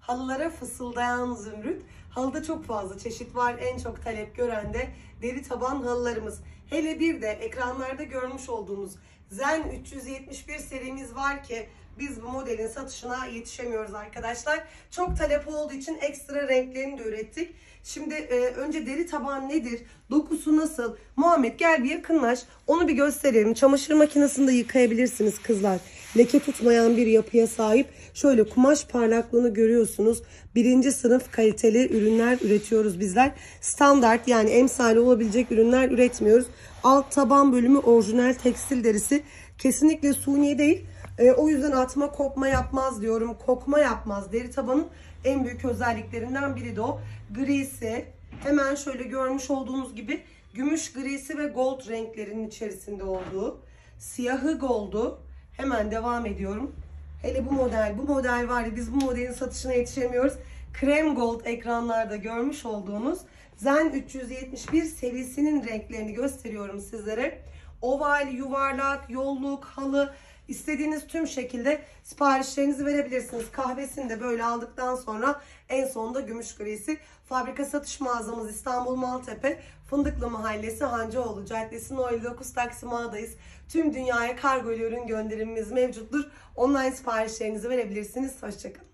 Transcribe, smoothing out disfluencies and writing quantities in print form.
halılara fısıldayan zümrüt. Halıda çok fazla çeşit var. En çok talep gören de deri taban halılarımız. Hele bir de ekranlarda görmüş olduğunuz Zen 371 serimiz var ki biz bu modelin satışına yetişemiyoruz arkadaşlar. Çok talep olduğu için ekstra renklerini de ürettik. Şimdi önce deri taban nedir? Dokusu nasıl? Muhammed gel bir yakınlaş. Onu bir gösterelim. Çamaşır makinesinde yıkayabilirsiniz kızlar. Leke tutmayan bir yapıya sahip. Şöyle kumaş parlaklığını görüyorsunuz. Birinci sınıf kaliteli ürünler üretiyoruz bizler. Standart yani emsali olabilecek ürünler üretmiyoruz. Alt taban bölümü orijinal tekstil derisi. Kesinlikle suni değil. O yüzden atma kopma yapmaz diyorum. Kokma yapmaz. Deri tabanın en büyük özelliklerinden biri de o. Grisi hemen şöyle görmüş olduğunuz gibi gümüş grisi ve gold renklerinin içerisinde olduğu. Siyahı goldu. Hemen devam ediyorum. Hele bu model var ya, biz bu modelin satışına yetişemiyoruz. Krem gold ekranlarda görmüş olduğunuz Zen 371 serisinin renklerini gösteriyorum sizlere. Oval, yuvarlak, yolluk, halı, istediğiniz tüm şekilde siparişlerinizi verebilirsiniz. Kahvesini de böyle aldıktan sonra en sonunda gümüş grisi. Fabrika satış mağazamız İstanbul Maltepe, Fındıklı Mahallesi, Hancıoğlu Caddesi, No. 59 Taksim Ağa'dayız. Tüm dünyaya kargo ile ürün gönderimimiz mevcuttur. Online siparişlerinizi verebilirsiniz. Hoşçakalın.